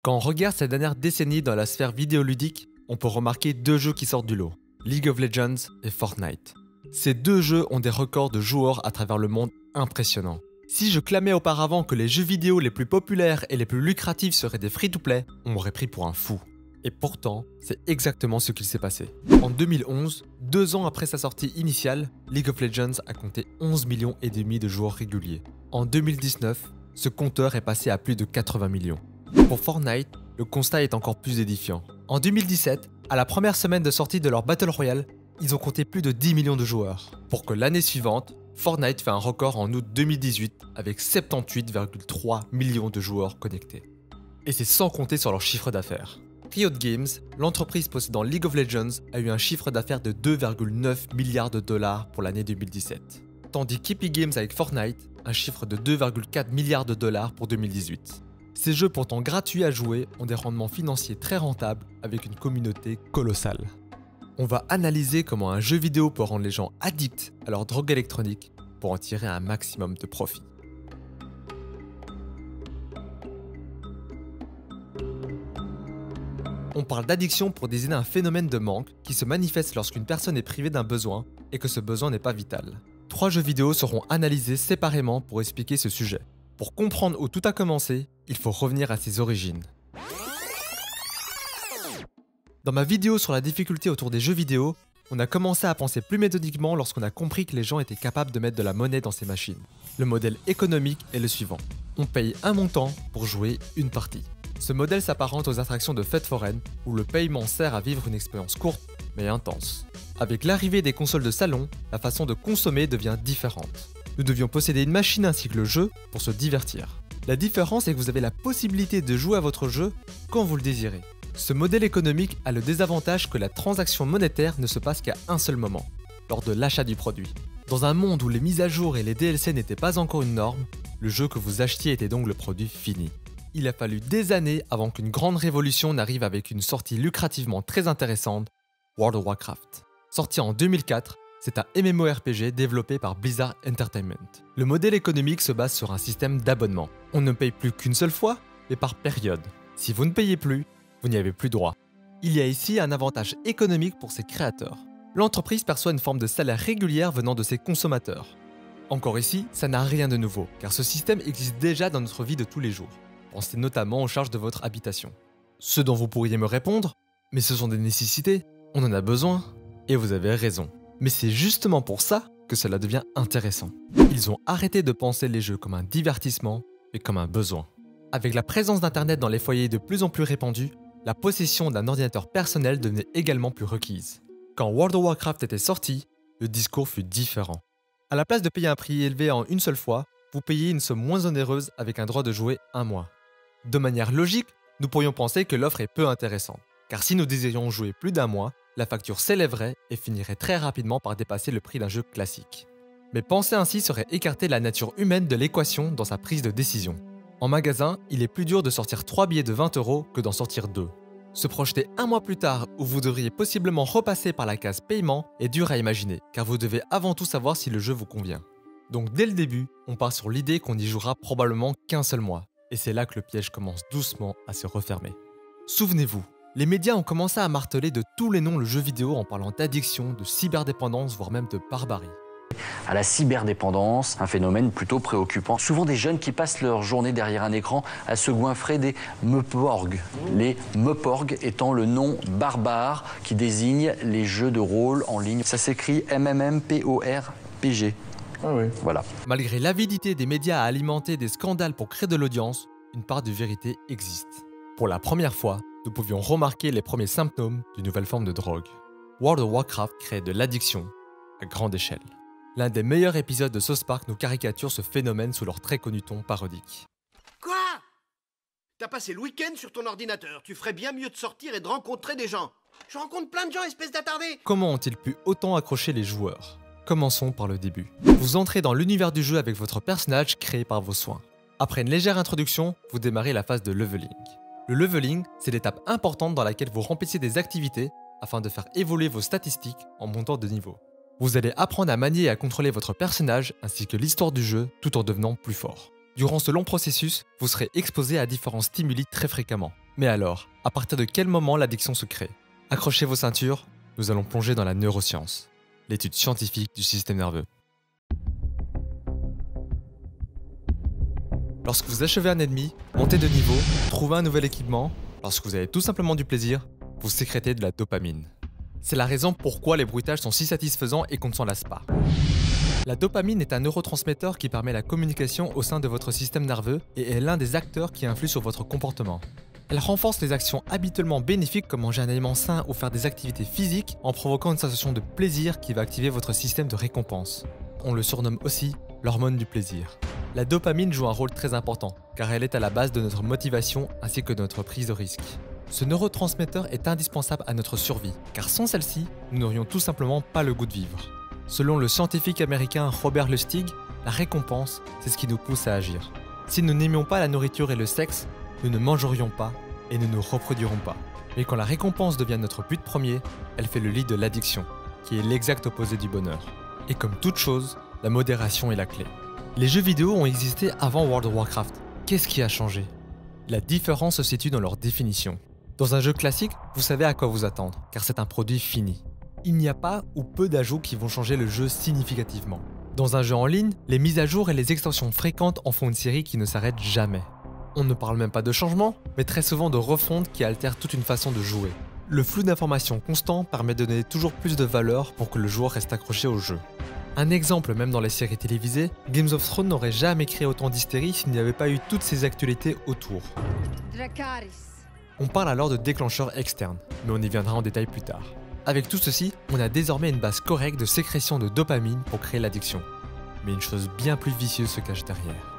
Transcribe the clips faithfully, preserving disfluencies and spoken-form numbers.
Quand on regarde ces dernières décennies dans la sphère vidéoludique, on peut remarquer deux jeux qui sortent du lot, League of Legends et Fortnite. Ces deux jeux ont des records de joueurs à travers le monde impressionnants. Si je clamais auparavant que les jeux vidéo les plus populaires et les plus lucratifs seraient des free-to-play, on m'aurait pris pour un fou. Et pourtant, c'est exactement ce qu'il s'est passé. En deux mille onze, deux ans après sa sortie initiale, League of Legends a compté onze millions et demi de joueurs réguliers. En deux mille dix-neuf, ce compteur est passé à plus de quatre-vingts millions. Pour Fortnite, le constat est encore plus édifiant. En deux mille dix-sept, à la première semaine de sortie de leur Battle Royale, ils ont compté plus de dix millions de joueurs. Pour que l'année suivante, Fortnite fait un record en août deux mille dix-huit avec soixante-dix-huit virgule trois millions de joueurs connectés. Et c'est sans compter sur leur chiffre d'affaires. Riot Games, l'entreprise possédant League of Legends, a eu un chiffre d'affaires de deux virgule neuf milliards de dollars pour l'année deux mille dix-sept. Tandis qu'Epic Games avec Fortnite, un chiffre de deux virgule quatre milliards de dollars pour deux mille dix-huit. Ces jeux pourtant gratuits à jouer ont des rendements financiers très rentables avec une communauté colossale. On va analyser comment un jeu vidéo peut rendre les gens addicts à leur drogue électronique pour en tirer un maximum de profit. On parle d'addiction pour désigner un phénomène de manque qui se manifeste lorsqu'une personne est privée d'un besoin et que ce besoin n'est pas vital. Trois jeux vidéo seront analysés séparément pour expliquer ce sujet. Pour comprendre où tout a commencé, il faut revenir à ses origines. Dans ma vidéo sur la difficulté autour des jeux vidéo, on a commencé à penser plus méthodiquement lorsqu'on a compris que les gens étaient capables de mettre de la monnaie dans ces machines. Le modèle économique est le suivant. On paye un montant pour jouer une partie. Ce modèle s'apparente aux attractions de fêtes foraines où le paiement sert à vivre une expérience courte mais intense. Avec l'arrivée des consoles de salon, la façon de consommer devient différente. Nous devions posséder une machine ainsi que le jeu pour se divertir. La différence est que vous avez la possibilité de jouer à votre jeu quand vous le désirez. Ce modèle économique a le désavantage que la transaction monétaire ne se passe qu'à un seul moment, lors de l'achat du produit. Dans un monde où les mises à jour et les D L C n'étaient pas encore une norme, le jeu que vous achetiez était donc le produit fini. Il a fallu des années avant qu'une grande révolution n'arrive avec une sortie lucrativement très intéressante, World of Warcraft. Sorti en deux mille quatre, c'est un MMORPG développé par Blizzard Entertainment. Le modèle économique se base sur un système d'abonnement. On ne paye plus qu'une seule fois, mais par période. Si vous ne payez plus, vous n'y avez plus droit. Il y a ici un avantage économique pour ses créateurs. L'entreprise perçoit une forme de salaire régulière venant de ses consommateurs. Encore ici, ça n'a rien de nouveau, car ce système existe déjà dans notre vie de tous les jours. Pensez notamment aux charges de votre habitation. Ce dont vous pourriez me répondre, mais ce sont des nécessités, on en a besoin, et vous avez raison. Mais c'est justement pour ça que cela devient intéressant. Ils ont arrêté de penser les jeux comme un divertissement, mais comme un besoin. Avec la présence d'Internet dans les foyers de plus en plus répandue, la possession d'un ordinateur personnel devenait également plus requise. Quand World of Warcraft était sorti, le discours fut différent. À la place de payer un prix élevé en une seule fois, vous payez une somme moins onéreuse avec un droit de jouer un mois. De manière logique, nous pourrions penser que l'offre est peu intéressante, car si nous désirions jouer plus d'un mois, la facture s'élèverait et finirait très rapidement par dépasser le prix d'un jeu classique. Mais penser ainsi serait écarter la nature humaine de l'équation dans sa prise de décision. En magasin, il est plus dur de sortir trois billets de vingt euros que d'en sortir deux. Se projeter un mois plus tard où vous devriez possiblement repasser par la case paiement est dur à imaginer, car vous devez avant tout savoir si le jeu vous convient. Donc dès le début, on part sur l'idée qu'on n'y jouera probablement qu'un seul mois. Et c'est là que le piège commence doucement à se refermer. Souvenez-vous, les médias ont commencé à marteler de tous les noms le jeu vidéo en parlant d'addiction, de cyberdépendance, voire même de barbarie. À la cyberdépendance, un phénomène plutôt préoccupant. Souvent des jeunes qui passent leur journée derrière un écran à se goinfrer des meuporgs. Les meuporgs étant le nom barbare qui désigne les jeux de rôle en ligne. Ça s'écrit M M M P O R P G. Ah oui. Voilà. Malgré l'avidité des médias à alimenter des scandales pour créer de l'audience, une part de vérité existe. Pour la première fois, nous pouvions remarquer les premiers symptômes d'une nouvelle forme de drogue. World of Warcraft crée de l'addiction à grande échelle. L'un des meilleurs épisodes de South Park nous caricature ce phénomène sous leur très connu ton parodique. Quoi? T'as passé le week-end sur ton ordinateur, tu ferais bien mieux de sortir et de rencontrer des gens. Je rencontre plein de gens, espèce d'attardé. Comment ont-ils pu autant accrocher les joueurs? Commençons par le début. Vous entrez dans l'univers du jeu avec votre personnage créé par vos soins. Après une légère introduction, vous démarrez la phase de leveling. Le leveling, c'est l'étape importante dans laquelle vous remplissez des activités afin de faire évoluer vos statistiques en montant de niveau. Vous allez apprendre à manier et à contrôler votre personnage ainsi que l'histoire du jeu tout en devenant plus fort. Durant ce long processus, vous serez exposé à différents stimuli très fréquemment. Mais alors, à partir de quel moment l'addiction se crée? Accrochez vos ceintures, nous allons plonger dans la neuroscience, l'étude scientifique du système nerveux. Lorsque vous achevez un ennemi, montez de niveau, trouvez un nouvel équipement, lorsque vous avez tout simplement du plaisir, vous sécrétez de la dopamine. C'est la raison pourquoi les bruitages sont si satisfaisants et qu'on ne s'en lasse pas. La dopamine est un neurotransmetteur qui permet la communication au sein de votre système nerveux et est l'un des acteurs qui influent sur votre comportement. Elle renforce les actions habituellement bénéfiques comme manger un aliment sain ou faire des activités physiques en provoquant une sensation de plaisir qui va activer votre système de récompense. On le surnomme aussi l'hormone du plaisir. La dopamine joue un rôle très important car elle est à la base de notre motivation ainsi que de notre prise de risque. Ce neurotransmetteur est indispensable à notre survie car sans celle-ci, nous n'aurions tout simplement pas le goût de vivre. Selon le scientifique américain Robert Lustig, la récompense, c'est ce qui nous pousse à agir. Si nous n'aimions pas la nourriture et le sexe, nous ne mangerions pas et ne nous reproduirons pas. Mais quand la récompense devient notre but premier, elle fait le lit de l'addiction, qui est l'exact opposé du bonheur. Et comme toute chose, la modération est la clé. Les jeux vidéo ont existé avant World of Warcraft. Qu'est-ce qui a changé? La différence se situe dans leur définition. Dans un jeu classique, vous savez à quoi vous attendre, car c'est un produit fini. Il n'y a pas ou peu d'ajouts qui vont changer le jeu significativement. Dans un jeu en ligne, les mises à jour et les extensions fréquentes en font une série qui ne s'arrête jamais. On ne parle même pas de changement, mais très souvent de refonte qui altère toute une façon de jouer. Le flux d'informations constant permet de donner toujours plus de valeur pour que le joueur reste accroché au jeu. Un exemple même dans les séries télévisées, Game of Thrones n'aurait jamais créé autant d'hystérie s'il n'y avait pas eu toutes ces actualités autour. Dracarys. On parle alors de déclencheurs externes, mais on y viendra en détail plus tard. Avec tout ceci, on a désormais une base correcte de sécrétion de dopamine pour créer l'addiction. Mais une chose bien plus vicieuse se cache derrière.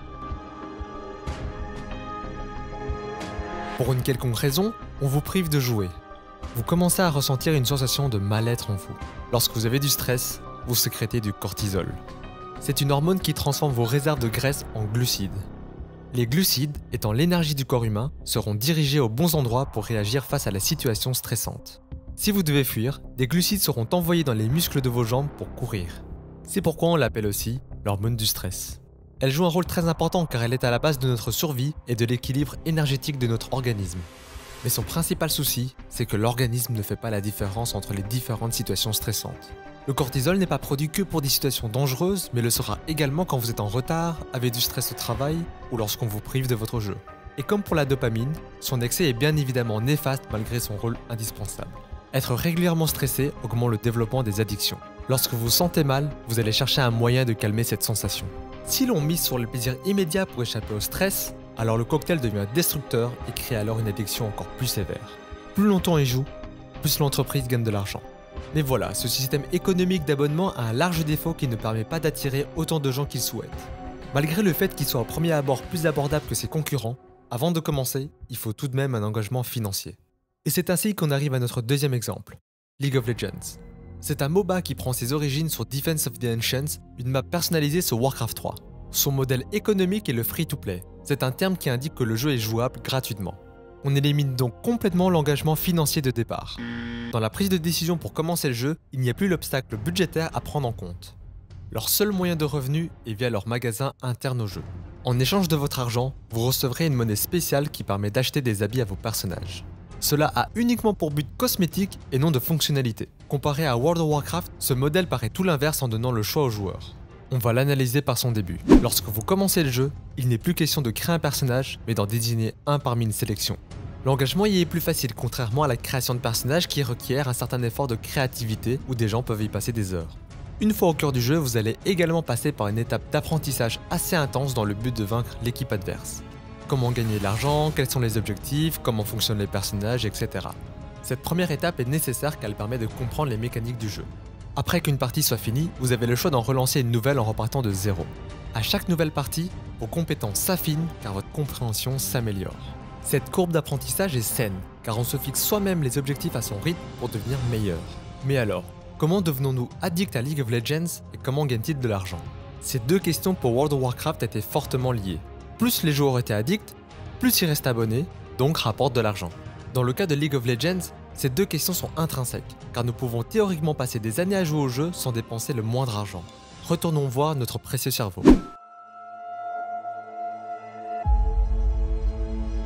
Pour une quelconque raison, on vous prive de jouer. Vous commencez à ressentir une sensation de mal-être en vous. Lorsque vous avez du stress, vous sécrétez du cortisol. C'est une hormone qui transforme vos réserves de graisse en glucides. Les glucides, étant l'énergie du corps humain, seront dirigés aux bons endroits pour réagir face à la situation stressante. Si vous devez fuir, des glucides seront envoyés dans les muscles de vos jambes pour courir. C'est pourquoi on l'appelle aussi l'hormone du stress. Elle joue un rôle très important car elle est à la base de notre survie et de l'équilibre énergétique de notre organisme. Mais son principal souci, c'est que l'organisme ne fait pas la différence entre les différentes situations stressantes. Le cortisol n'est pas produit que pour des situations dangereuses, mais le sera également quand vous êtes en retard, avec du stress au travail ou lorsqu'on vous prive de votre jeu. Et comme pour la dopamine, son excès est bien évidemment néfaste malgré son rôle indispensable. Être régulièrement stressé augmente le développement des addictions. Lorsque vous vous sentez mal, vous allez chercher un moyen de calmer cette sensation. Si l'on mise sur le plaisir immédiat pour échapper au stress, alors le cocktail devient destructeur et crée alors une addiction encore plus sévère. Plus longtemps il joue, plus l'entreprise gagne de l'argent. Mais voilà, ce système économique d'abonnement a un large défaut qui ne permet pas d'attirer autant de gens qu'il souhaite. Malgré le fait qu'il soit au premier abord plus abordable que ses concurrents, avant de commencer, il faut tout de même un engagement financier. Et c'est ainsi qu'on arrive à notre deuxième exemple, League of Legends. C'est un MOBA qui prend ses origines sur Defense of the Ancients, une map personnalisée sur Warcraft trois. Son modèle économique est le free-to-play. C'est un terme qui indique que le jeu est jouable gratuitement. On élimine donc complètement l'engagement financier de départ. Dans la prise de décision pour commencer le jeu, il n'y a plus l'obstacle budgétaire à prendre en compte. Leur seul moyen de revenu est via leur magasin interne au jeu. En échange de votre argent, vous recevrez une monnaie spéciale qui permet d'acheter des habits à vos personnages. Cela a uniquement pour but cosmétique et non de fonctionnalité. Comparé à World of Warcraft, ce modèle paraît tout l'inverse en donnant le choix aux joueurs. On va l'analyser par son début. Lorsque vous commencez le jeu, il n'est plus question de créer un personnage, mais d'en désigner un parmi une sélection. L'engagement y est plus facile, contrairement à la création de personnages qui requiert un certain effort de créativité où des gens peuvent y passer des heures. Une fois au cœur du jeu, vous allez également passer par une étape d'apprentissage assez intense dans le but de vaincre l'équipe adverse. Comment gagner de l'argent, quels sont les objectifs, comment fonctionnent les personnages, et cetera. Cette première étape est nécessaire car elle permet de comprendre les mécaniques du jeu. Après qu'une partie soit finie, vous avez le choix d'en relancer une nouvelle en repartant de zéro. À chaque nouvelle partie, vos compétences s'affinent car votre compréhension s'améliore. Cette courbe d'apprentissage est saine, car on se fixe soi-même les objectifs à son rythme pour devenir meilleur. Mais alors, comment devenons-nous addicts à League of Legends et comment gagne-t-il de l'argent? Ces deux questions pour World of Warcraft étaient fortement liées. Plus les joueurs étaient addicts, plus ils restent abonnés, donc rapportent de l'argent. Dans le cas de League of Legends, ces deux questions sont intrinsèques, car nous pouvons théoriquement passer des années à jouer au jeu sans dépenser le moindre argent. Retournons voir notre précieux cerveau.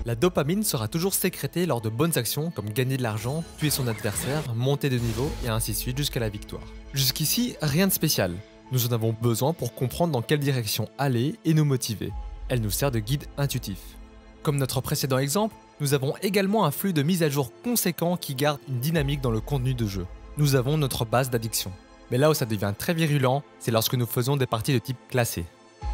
La dopamine sera toujours sécrétée lors de bonnes actions comme gagner de l'argent, tuer son adversaire, monter de niveau et ainsi de suite jusqu'à la victoire. Jusqu'ici, rien de spécial. Nous en avons besoin pour comprendre dans quelle direction aller et nous motiver. Elle nous sert de guide intuitif. Comme notre précédent exemple, nous avons également un flux de mise à jour conséquent qui garde une dynamique dans le contenu de jeu. Nous avons notre base d'addiction. Mais là où ça devient très virulent, c'est lorsque nous faisons des parties de type classé.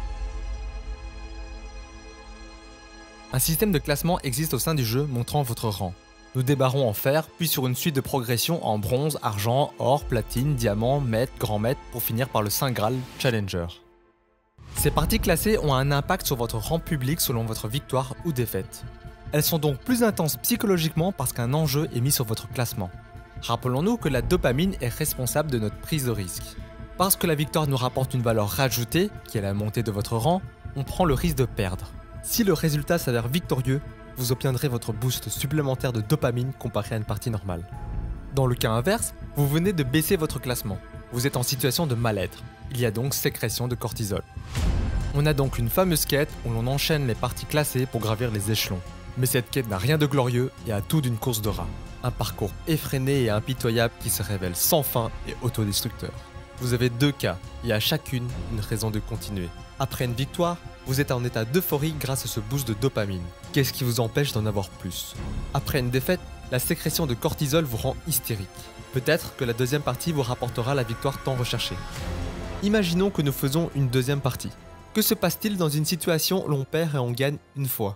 Un système de classement existe au sein du jeu montrant votre rang. Nous débarrons en fer, puis sur une suite de progression en bronze, argent, or, platine, diamant, maître, grand maître, pour finir par le Saint Graal, Challenger. Ces parties classées ont un impact sur votre rang public selon votre victoire ou défaite. Elles sont donc plus intenses psychologiquement parce qu'un enjeu est mis sur votre classement. Rappelons-nous que la dopamine est responsable de notre prise de risque. Parce que la victoire nous rapporte une valeur rajoutée, qui est la montée de votre rang, on prend le risque de perdre. Si le résultat s'avère victorieux, vous obtiendrez votre boost supplémentaire de dopamine comparé à une partie normale. Dans le cas inverse, vous venez de baisser votre classement. Vous êtes en situation de mal-être. Il y a donc sécrétion de cortisol. On a donc une fameuse quête où l'on enchaîne les parties classées pour gravir les échelons. Mais cette quête n'a rien de glorieux et a tout d'une course de rat. Un parcours effréné et impitoyable qui se révèle sans fin et autodestructeur. Vous avez deux cas, et à chacune une raison de continuer. Après une victoire, vous êtes en état d'euphorie grâce à ce boost de dopamine. Qu'est-ce qui vous empêche d'en avoir plus? Après une défaite, la sécrétion de cortisol vous rend hystérique. Peut-être que la deuxième partie vous rapportera la victoire tant recherchée. Imaginons que nous faisons une deuxième partie. Que se passe-t-il dans une situation où l'on perd et on gagne une fois?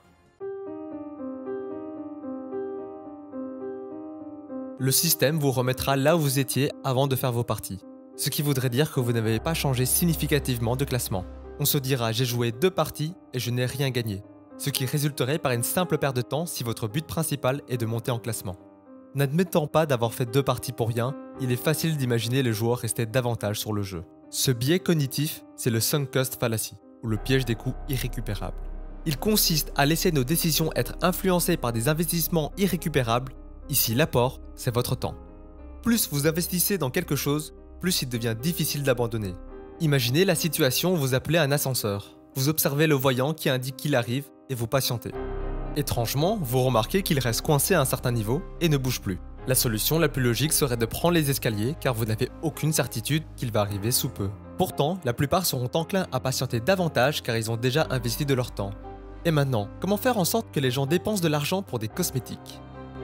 Le système vous remettra là où vous étiez avant de faire vos parties. Ce qui voudrait dire que vous n'avez pas changé significativement de classement. On se dira j'ai joué deux parties et je n'ai rien gagné. Ce qui résulterait par une simple perte de temps si votre but principal est de monter en classement. N'admettant pas d'avoir fait deux parties pour rien, il est facile d'imaginer les joueurs rester davantage sur le jeu. Ce biais cognitif, c'est le sunk cost fallacy, ou le piège des coûts irrécupérables. Il consiste à laisser nos décisions être influencées par des investissements irrécupérables. Ici, l'apport, c'est votre temps. Plus vous investissez dans quelque chose, plus il devient difficile d'abandonner. Imaginez la situation où vous appelez un ascenseur. Vous observez le voyant qui indique qu'il arrive et vous patientez. Étrangement, vous remarquez qu'il reste coincé à un certain niveau et ne bouge plus. La solution la plus logique serait de prendre les escaliers car vous n'avez aucune certitude qu'il va arriver sous peu. Pourtant, la plupart seront enclins à patienter davantage car ils ont déjà investi de leur temps. Et maintenant, comment faire en sorte que les gens dépensent de l'argent pour des cosmétiques?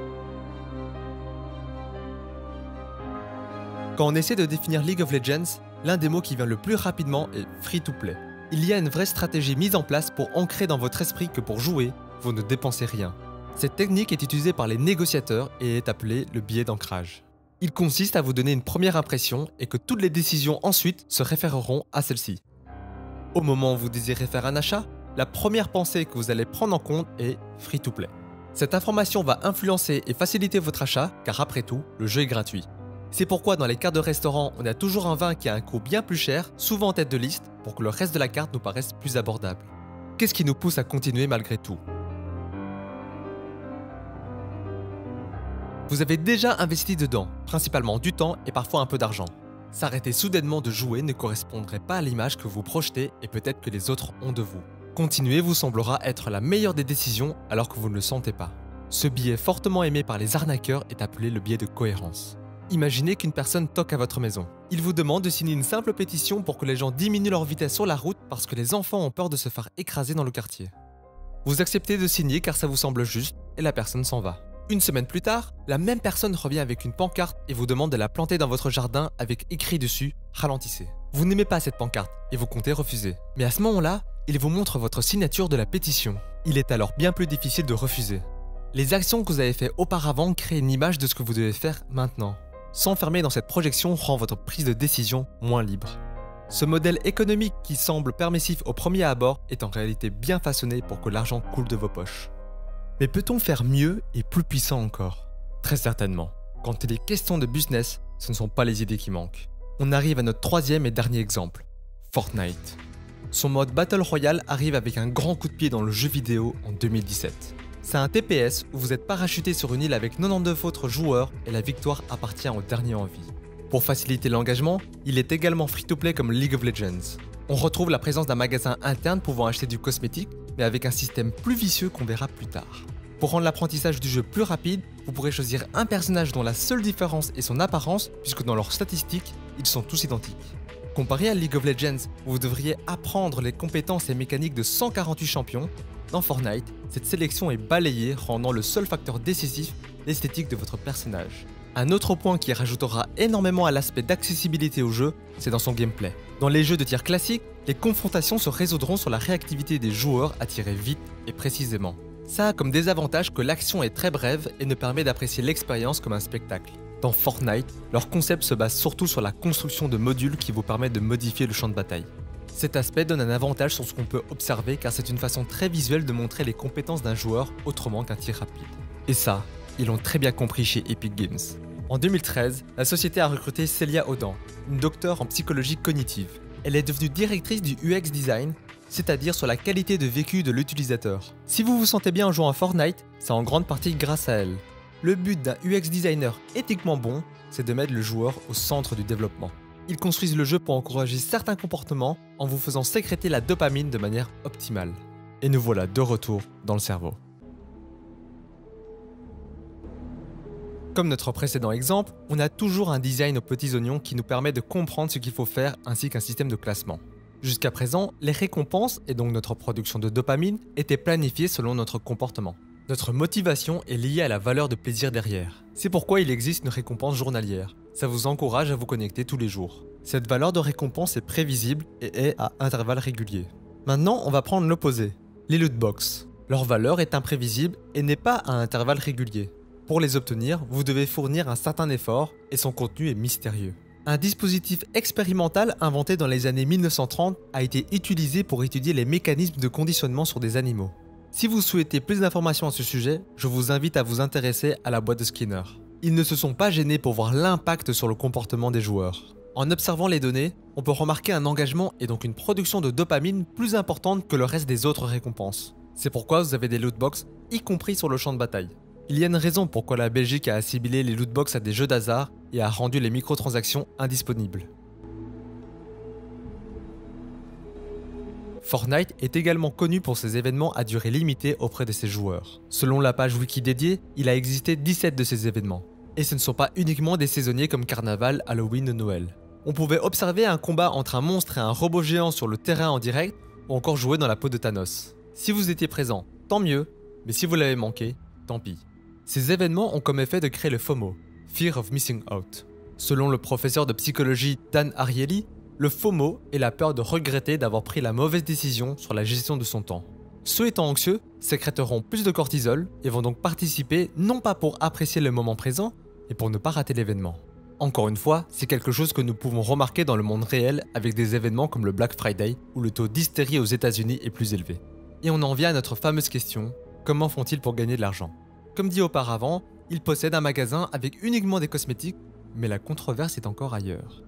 Quand on essaie de définir League of Legends, l'un des mots qui vient le plus rapidement est free-to-play. Il y a une vraie stratégie mise en place pour ancrer dans votre esprit que pour jouer, vous ne dépensez rien. Cette technique est utilisée par les négociateurs et est appelée le biais d'ancrage. Il consiste à vous donner une première impression et que toutes les décisions ensuite se référeront à celle-ci. Au moment où vous désirez faire un achat, la première pensée que vous allez prendre en compte est free-to-play. Cette information va influencer et faciliter votre achat car après tout, le jeu est gratuit. C'est pourquoi dans les cartes de restaurant, on a toujours un vin qui a un coût bien plus cher, souvent en tête de liste, pour que le reste de la carte nous paraisse plus abordable. Qu'est-ce qui nous pousse à continuer malgré tout? Vous avez déjà investi dedans, principalement du temps et parfois un peu d'argent. S'arrêter soudainement de jouer ne correspondrait pas à l'image que vous projetez et peut-être que les autres ont de vous. Continuer vous semblera être la meilleure des décisions alors que vous ne le sentez pas. Ce biais fortement aimé par les arnaqueurs est appelé le biais de cohérence. Imaginez qu'une personne toque à votre maison. Il vous demande de signer une simple pétition pour que les gens diminuent leur vitesse sur la route parce que les enfants ont peur de se faire écraser dans le quartier. Vous acceptez de signer car ça vous semble juste et la personne s'en va. Une semaine plus tard, la même personne revient avec une pancarte et vous demande de la planter dans votre jardin avec écrit dessus « Ralentissez ». Vous n'aimez pas cette pancarte et vous comptez refuser. Mais à ce moment-là, il vous montre votre signature de la pétition. Il est alors bien plus difficile de refuser. Les actions que vous avez faites auparavant créent une image de ce que vous devez faire maintenant. S'enfermer dans cette projection rend votre prise de décision moins libre. Ce modèle économique qui semble permissif au premier abord est en réalité bien façonné pour que l'argent coule de vos poches. Mais peut-on faire mieux et plus puissant encore? Très certainement. Quand il est question de business, ce ne sont pas les idées qui manquent. On arrive à notre troisième et dernier exemple, Fortnite. Son mode Battle Royale arrive avec un grand coup de pied dans le jeu vidéo en deux mille dix-sept. C'est un T P S où vous êtes parachuté sur une île avec quatre-vingt-dix-neuf autres joueurs et la victoire appartient au dernier en vie. Pour faciliter l'engagement, il est également free-to-play comme League of Legends. On retrouve la présence d'un magasin interne pouvant acheter du cosmétique, mais avec un système plus vicieux qu'on verra plus tard. Pour rendre l'apprentissage du jeu plus rapide, vous pourrez choisir un personnage dont la seule différence est son apparence, puisque dans leurs statistiques, ils sont tous identiques. Comparé à League of Legends, où vous devriez apprendre les compétences et mécaniques de cent quarante-huit champions, dans Fortnite, cette sélection est balayée, rendant le seul facteur décisif l'esthétique de votre personnage. Un autre point qui rajoutera énormément à l'aspect d'accessibilité au jeu, c'est dans son gameplay. Dans les jeux de tir classiques, les confrontations se résoudront sur la réactivité des joueurs à tirer vite et précisément. Ça a comme désavantage que l'action est très brève et ne permet d'apprécier l'expérience comme un spectacle. Dans Fortnite, leur concept se base surtout sur la construction de modules qui vous permettent de modifier le champ de bataille. Cet aspect donne un avantage sur ce qu'on peut observer car c'est une façon très visuelle de montrer les compétences d'un joueur autrement qu'un tir rapide. Et ça, ils l'ont très bien compris chez Epic Games. En deux mille treize, la société a recruté Célia Audan, une docteure en psychologie cognitive. Elle est devenue directrice du U X design, c'est-à-dire sur la qualité de vécu de l'utilisateur. Si vous vous sentez bien en jouant à Fortnite, c'est en grande partie grâce à elle. Le but d'un U X designer éthiquement bon, c'est de mettre le joueur au centre du développement. Ils construisent le jeu pour encourager certains comportements en vous faisant sécréter la dopamine de manière optimale. Et nous voilà de retour dans le cerveau. Comme notre précédent exemple, on a toujours un design aux petits oignons qui nous permet de comprendre ce qu'il faut faire ainsi qu'un système de classement. Jusqu'à présent, les récompenses, et donc notre production de dopamine, étaient planifiées selon notre comportement. Notre motivation est liée à la valeur de plaisir derrière. C'est pourquoi il existe une récompense journalière. Ça vous encourage à vous connecter tous les jours. Cette valeur de récompense est prévisible et est à intervalles réguliers. Maintenant, on va prendre l'opposé, les loot box. Leur valeur est imprévisible et n'est pas à intervalles réguliers. Pour les obtenir, vous devez fournir un certain effort et son contenu est mystérieux. Un dispositif expérimental inventé dans les années mille neuf cent trente a été utilisé pour étudier les mécanismes de conditionnement sur des animaux. Si vous souhaitez plus d'informations à ce sujet, je vous invite à vous intéresser à la boîte de Skinner. Ils ne se sont pas gênés pour voir l'impact sur le comportement des joueurs. En observant les données, on peut remarquer un engagement et donc une production de dopamine plus importante que le reste des autres récompenses. C'est pourquoi vous avez des lootbox, y compris sur le champ de bataille. Il y a une raison pourquoi la Belgique a assimilé les lootbox à des jeux d'hasard et a rendu les microtransactions indisponibles. Fortnite est également connu pour ses événements à durée limitée auprès de ses joueurs. Selon la page wiki dédiée, il a existé dix-sept de ces événements. Et ce ne sont pas uniquement des saisonniers comme Carnaval, Halloween ou Noël. On pouvait observer un combat entre un monstre et un robot géant sur le terrain en direct ou encore jouer dans la peau de Thanos. Si vous étiez présent, tant mieux, mais si vous l'avez manqué, tant pis. Ces événements ont comme effet de créer le FOMO, Fear of Missing Out. Selon le professeur de psychologie Dan Ariely, le FOMO est la peur de regretter d'avoir pris la mauvaise décision sur la gestion de son temps. Ceux étant anxieux sécréteront plus de cortisol et vont donc participer non pas pour apprécier le moment présent, mais pour ne pas rater l'événement. Encore une fois, c'est quelque chose que nous pouvons remarquer dans le monde réel avec des événements comme le Black Friday où le taux d'hystérie aux États-Unis est plus élevé. Et on en vient à notre fameuse question, comment font-ils pour gagner de l'argent? Comme dit auparavant, ils possèdent un magasin avec uniquement des cosmétiques, mais la controverse est encore ailleurs.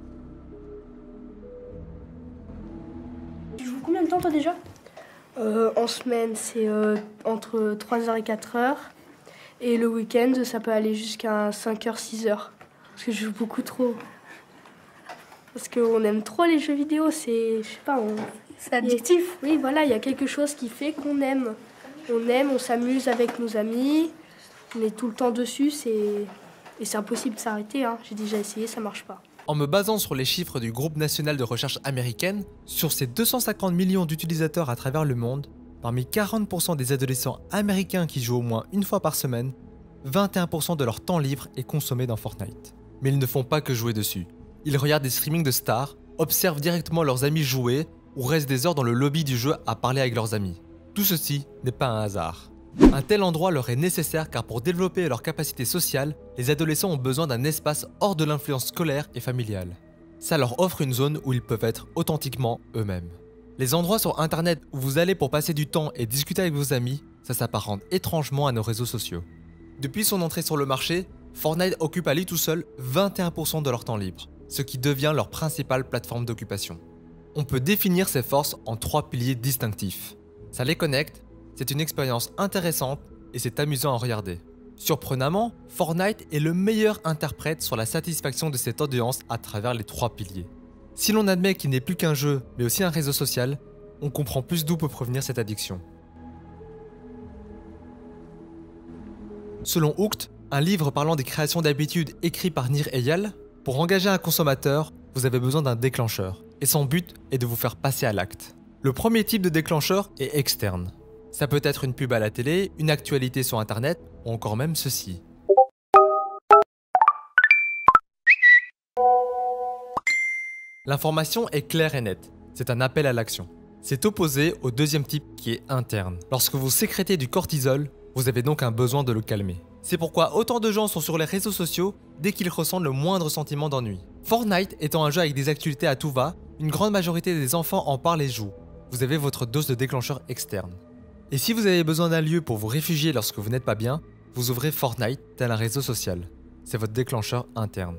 Tu joues combien de temps toi déjà? Euh, en semaine, c'est euh, entre trois heures et quatre heures. Et le week-end, ça peut aller jusqu'à cinq heures, six heures. Parce que je joue beaucoup trop. Parce qu'on aime trop les jeux vidéo, c'est... Je sais pas, on... C'est addictif. Oui, voilà, il y a quelque chose qui fait qu'on aime. On aime, on s'amuse avec nos amis. On est tout le temps dessus, c'est... Et c'est impossible de s'arrêter, hein. J'ai déjà essayé, ça marche pas. En me basant sur les chiffres du groupe national de recherche américaine, sur ces deux cent cinquante millions d'utilisateurs à travers le monde, parmi quarante pour cent des adolescents américains qui jouent au moins une fois par semaine, vingt et un pour cent de leur temps libre est consommé dans Fortnite. Mais ils ne font pas que jouer dessus. Ils regardent des streamings de stars, observent directement leurs amis jouer ou restent des heures dans le lobby du jeu à parler avec leurs amis. Tout ceci n'est pas un hasard. Un tel endroit leur est nécessaire car pour développer leur capacité sociale, les adolescents ont besoin d'un espace hors de l'influence scolaire et familiale. Ça leur offre une zone où ils peuvent être authentiquement eux-mêmes. Les endroits sur internet où vous allez pour passer du temps et discuter avec vos amis, ça s'apparente étrangement à nos réseaux sociaux. Depuis son entrée sur le marché, Fortnite occupe à lui tout seul vingt et un pour cent de leur temps libre, ce qui devient leur principale plateforme d'occupation. On peut définir ces forces en trois piliers distinctifs. Ça les connecte, c'est une expérience intéressante et c'est amusant à regarder. Surprenamment, Fortnite est le meilleur interprète sur la satisfaction de cette audience à travers les trois piliers. Si l'on admet qu'il n'est plus qu'un jeu, mais aussi un réseau social, on comprend plus d'où peut provenir cette addiction. Selon Hooked, un livre parlant des créations d'habitudes écrit par Nir Eyal, pour engager un consommateur, vous avez besoin d'un déclencheur, et son but est de vous faire passer à l'acte. Le premier type de déclencheur est externe. Ça peut être une pub à la télé, une actualité sur internet, ou encore même ceci. L'information est claire et nette, c'est un appel à l'action. C'est opposé au deuxième type qui est interne. Lorsque vous sécrétez du cortisol, vous avez donc un besoin de le calmer. C'est pourquoi autant de gens sont sur les réseaux sociaux dès qu'ils ressentent le moindre sentiment d'ennui. Fortnite étant un jeu avec des actualités à tout va, une grande majorité des enfants en parlent et jouent. Vous avez votre dose de déclencheur externe. Et si vous avez besoin d'un lieu pour vous réfugier lorsque vous n'êtes pas bien, vous ouvrez Fortnite tel un réseau social. C'est votre déclencheur interne.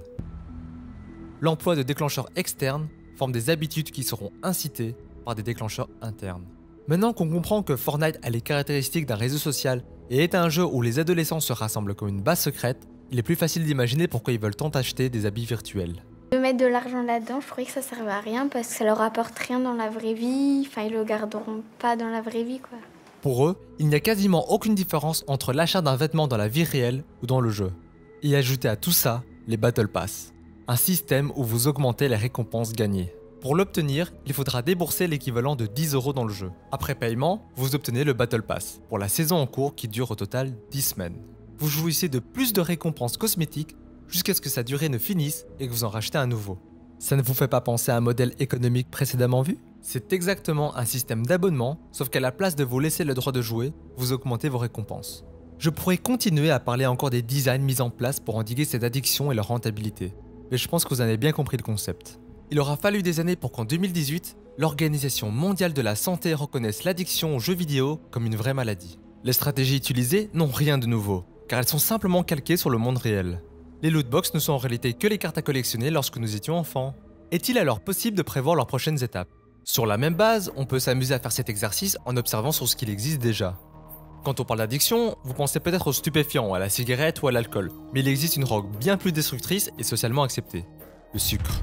L'emploi de déclencheurs externes forme des habitudes qui seront incitées par des déclencheurs internes. Maintenant qu'on comprend que Fortnite a les caractéristiques d'un réseau social et est un jeu où les adolescents se rassemblent comme une base secrète, il est plus facile d'imaginer pourquoi ils veulent tant acheter des habits virtuels. De mettre de l'argent là-dedans, je croyais que ça servait à rien parce que ça leur apporte rien dans la vraie vie, enfin ils le garderont pas dans la vraie vie quoi. Pour eux, il n'y a quasiment aucune différence entre l'achat d'un vêtement dans la vie réelle ou dans le jeu. Et ajoutez à tout ça les Battle Pass, un système où vous augmentez les récompenses gagnées. Pour l'obtenir, il faudra débourser l'équivalent de dix euros dans le jeu. Après paiement, vous obtenez le Battle Pass, pour la saison en cours qui dure au total dix semaines. Vous jouissez de plus de récompenses cosmétiques jusqu'à ce que sa durée ne finisse et que vous en rachetez un nouveau. Ça ne vous fait pas penser à un modèle économique précédemment vu? C'est exactement un système d'abonnement, sauf qu'à la place de vous laisser le droit de jouer, vous augmentez vos récompenses. Je pourrais continuer à parler encore des designs mis en place pour endiguer cette addiction et leur rentabilité, mais je pense que vous en avez bien compris le concept. Il aura fallu des années pour qu'en deux mille dix-huit, l'Organisation mondiale de la santé reconnaisse l'addiction aux jeux vidéo comme une vraie maladie. Les stratégies utilisées n'ont rien de nouveau, car elles sont simplement calquées sur le monde réel. Les lootbox ne sont en réalité que les cartes à collectionner lorsque nous étions enfants. Est-il alors possible de prévoir leurs prochaines étapes? Sur la même base, on peut s'amuser à faire cet exercice en observant sur ce qu'il existe déjà. Quand on parle d'addiction, vous pensez peut-être aux stupéfiants, à la cigarette ou à l'alcool, mais il existe une drogue bien plus destructrice et socialement acceptée, le sucre.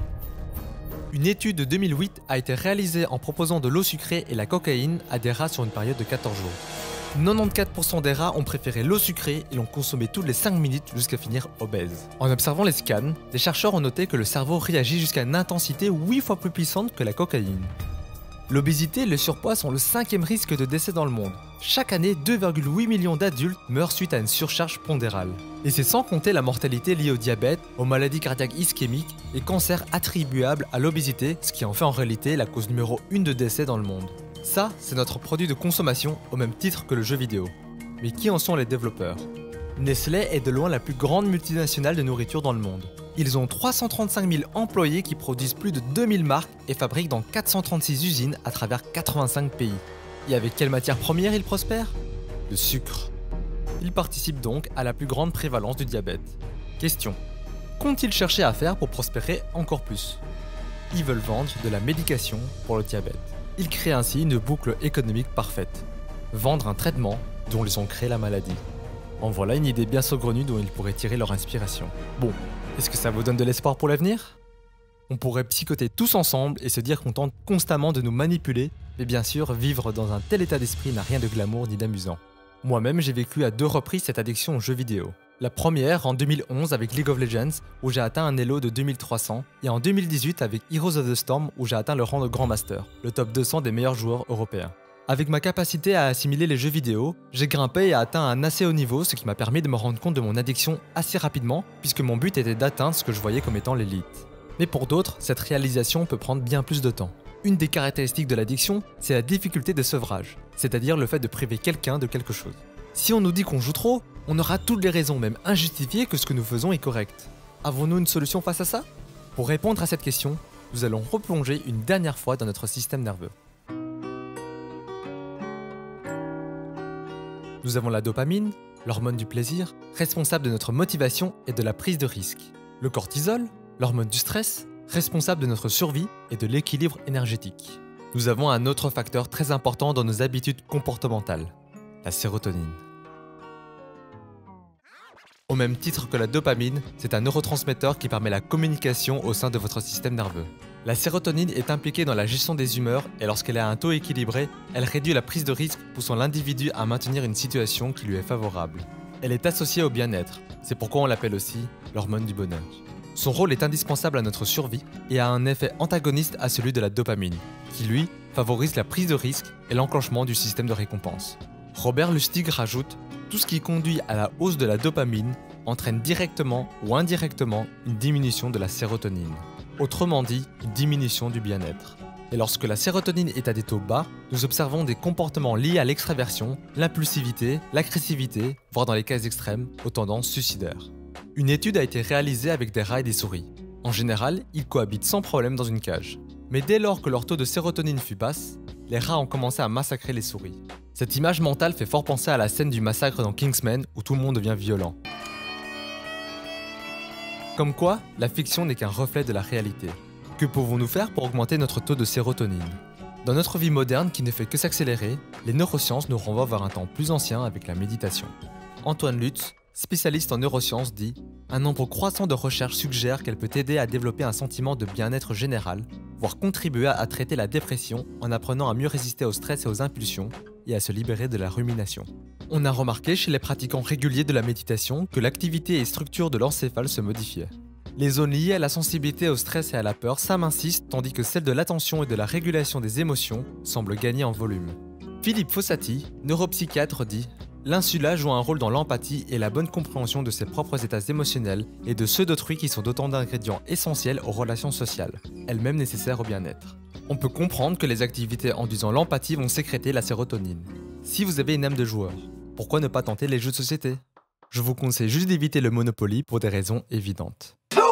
Une étude de deux mille huit a été réalisée en proposant de l'eau sucrée et la cocaïne à des rats sur une période de quatorze jours. quatre-vingt-quatorze pour cent des rats ont préféré l'eau sucrée et l'ont consommée toutes les cinq minutes jusqu'à finir obèses. En observant les scans, des chercheurs ont noté que le cerveau réagit jusqu'à une intensité huit fois plus puissante que la cocaïne. L'obésité et le surpoids sont le cinquième risque de décès dans le monde. Chaque année, deux virgule huit millions d'adultes meurent suite à une surcharge pondérale. Et c'est sans compter la mortalité liée au diabète, aux maladies cardiaques ischémiques et cancers attribuables à l'obésité, ce qui en fait en réalité la cause numéro une de décès dans le monde. Ça, c'est notre produit de consommation au même titre que le jeu vidéo. Mais qui en sont les développeurs? Nestlé est de loin la plus grande multinationale de nourriture dans le monde. Ils ont trois cent trente-cinq mille employés qui produisent plus de deux mille marques et fabriquent dans quatre cent trente-six usines à travers quatre-vingt-cinq pays. Et avec quelle matière première ils prospèrent? Le sucre. Ils participent donc à la plus grande prévalence du diabète. Question. Qu'ont-ils cherché à faire pour prospérer encore plus? Ils veulent vendre de la médication pour le diabète. Ils créent ainsi une boucle économique parfaite. Vendre un traitement dont ils ont créé la maladie. En voilà une idée bien saugrenue dont ils pourraient tirer leur inspiration. Bon, est-ce que ça vous donne de l'espoir pour l'avenir? On pourrait psychoter tous ensemble et se dire qu'on tente constamment de nous manipuler, mais bien sûr, vivre dans un tel état d'esprit n'a rien de glamour ni d'amusant. Moi-même, j'ai vécu à deux reprises cette addiction aux jeux vidéo. La première en deux mille onze avec League of Legends, où j'ai atteint un elo de deux mille trois cents, et en deux mille dix-huit avec Heroes of the Storm, où j'ai atteint le rang de Grand Master, le top deux cents des meilleurs joueurs européens. Avec ma capacité à assimiler les jeux vidéo, j'ai grimpé et atteint un assez haut niveau, ce qui m'a permis de me rendre compte de mon addiction assez rapidement, puisque mon but était d'atteindre ce que je voyais comme étant l'élite. Mais pour d'autres, cette réalisation peut prendre bien plus de temps. Une des caractéristiques de l'addiction, c'est la difficulté de sevrage, c'est-à-dire le fait de priver quelqu'un de quelque chose. Si on nous dit qu'on joue trop, on aura toutes les raisons, même injustifiées, que ce que nous faisons est correct. Avons-nous une solution face à ça? Pour répondre à cette question, nous allons replonger une dernière fois dans notre système nerveux. Nous avons la dopamine, l'hormone du plaisir, responsable de notre motivation et de la prise de risque. Le cortisol, l'hormone du stress, responsable de notre survie et de l'équilibre énergétique. Nous avons un autre facteur très important dans nos habitudes comportementales, la sérotonine. Au même titre que la dopamine, c'est un neurotransmetteur qui permet la communication au sein de votre système nerveux. La sérotonine est impliquée dans la gestion des humeurs et lorsqu'elle est à un taux équilibré, elle réduit la prise de risque poussant l'individu à maintenir une situation qui lui est favorable. Elle est associée au bien-être, c'est pourquoi on l'appelle aussi l'hormone du bonheur. Son rôle est indispensable à notre survie et a un effet antagoniste à celui de la dopamine, qui lui favorise la prise de risque et l'enclenchement du système de récompense. Robert Lustig rajoute « Tout ce qui conduit à la hausse de la dopamine entraîne directement ou indirectement une diminution de la sérotonine. Autrement dit, une diminution du bien-être. Et lorsque la sérotonine est à des taux bas, nous observons des comportements liés à l'extraversion, l'impulsivité, l'agressivité, voire dans les cas extrêmes, aux tendances suicidaires. Une étude a été réalisée avec des rats et des souris. En général, ils cohabitent sans problème dans une cage. Mais dès lors que leur taux de sérotonine fut basse, les rats ont commencé à massacrer les souris. Cette image mentale fait fort penser à la scène du massacre dans Kingsman où tout le monde devient violent. Comme quoi, la fiction n'est qu'un reflet de la réalité. Que pouvons-nous faire pour augmenter notre taux de sérotonine? Dans notre vie moderne qui ne fait que s'accélérer, les neurosciences nous renvoient vers un temps plus ancien avec la méditation. Antoine Lutz, spécialiste en neurosciences, dit « Un nombre croissant de recherches suggère qu'elle peut aider à développer un sentiment de bien-être général, voire contribuer à traiter la dépression en apprenant à mieux résister au stress et aux impulsions et à se libérer de la rumination. » On a remarqué chez les pratiquants réguliers de la méditation que l'activité et structure de l'encéphale se modifiaient. Les zones liées à la sensibilité au stress et à la peur s'amincissent tandis que celles de l'attention et de la régulation des émotions semblent gagner en volume. Philippe Fossati, neuropsychiatre, dit « L'insula joue un rôle dans l'empathie et la bonne compréhension de ses propres états émotionnels et de ceux d'autrui qui sont autant d'ingrédients essentiels aux relations sociales, elles-mêmes nécessaires au bien-être. On peut comprendre que les activités induisant l'empathie vont sécréter la sérotonine. Si vous avez une âme de joueur, pourquoi ne pas tenter les jeux de société? Je vous conseille juste d'éviter le Monopoly pour des raisons évidentes.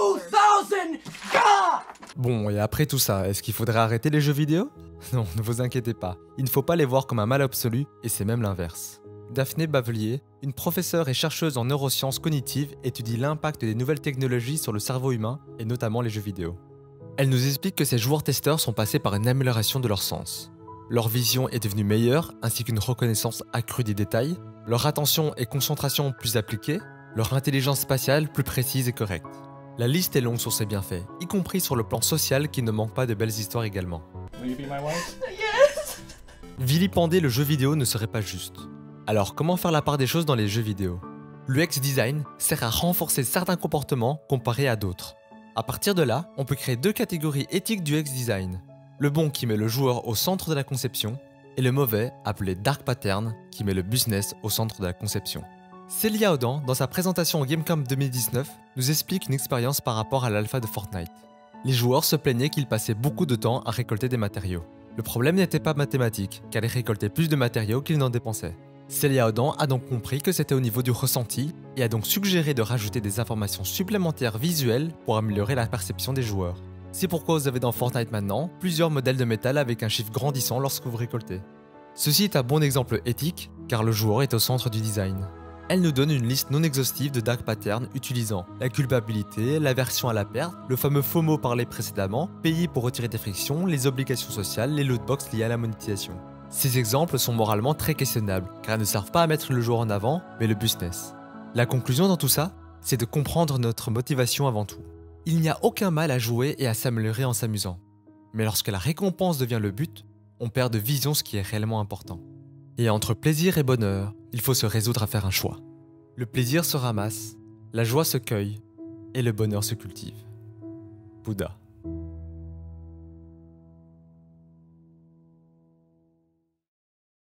Bon, et après tout ça, est-ce qu'il faudrait arrêter les jeux vidéo? Non, ne vous inquiétez pas, il ne faut pas les voir comme un mal absolu, et c'est même l'inverse. Daphné Bavelier, une professeure et chercheuse en neurosciences cognitives, étudie l'impact des nouvelles technologies sur le cerveau humain, et notamment les jeux vidéo. Elle nous explique que ces joueurs-testeurs sont passés par une amélioration de leur sens. Leur vision est devenue meilleure, ainsi qu'une reconnaissance accrue des détails, leur attention et concentration plus appliquées, leur intelligence spatiale plus précise et correcte. La liste est longue sur ses bienfaits, y compris sur le plan social qui ne manque pas de belles histoires également. Yes. Vilipender le jeu vidéo ne serait pas juste. Alors comment faire la part des choses dans les jeux vidéo? L'U X design sert à renforcer certains comportements comparés à d'autres. À partir de là, on peut créer deux catégories éthiques du U X design. Le bon qui met le joueur au centre de la conception, et le mauvais, appelé Dark Pattern, qui met le business au centre de la conception. Célia Audan, dans sa présentation au Gamecamp deux mille dix-neuf, nous explique une expérience par rapport à l'alpha de Fortnite. Les joueurs se plaignaient qu'ils passaient beaucoup de temps à récolter des matériaux. Le problème n'était pas mathématique, car ils récoltaient plus de matériaux qu'ils n'en dépensaient. Célia Audan a donc compris que c'était au niveau du ressenti, et a donc suggéré de rajouter des informations supplémentaires visuelles pour améliorer la perception des joueurs. C'est pourquoi vous avez dans Fortnite maintenant plusieurs modèles de métal avec un chiffre grandissant lorsque vous récoltez. Ceci est un bon exemple éthique, car le joueur est au centre du design. Elle nous donne une liste non exhaustive de dark patterns utilisant la culpabilité, l'aversion à la perte, le fameux FOMO parlé précédemment, payer pour retirer des frictions, les obligations sociales, les lootbox liées à la monétisation. Ces exemples sont moralement très questionnables, car ils ne servent pas à mettre le joueur en avant, mais le business. La conclusion dans tout ça, c'est de comprendre notre motivation avant tout. Il n'y a aucun mal à jouer et à s'améliorer en s'amusant. Mais lorsque la récompense devient le but, on perd de vision ce qui est réellement important. Et entre plaisir et bonheur, il faut se résoudre à faire un choix. Le plaisir se ramasse, la joie se cueille et le bonheur se cultive. Bouddha.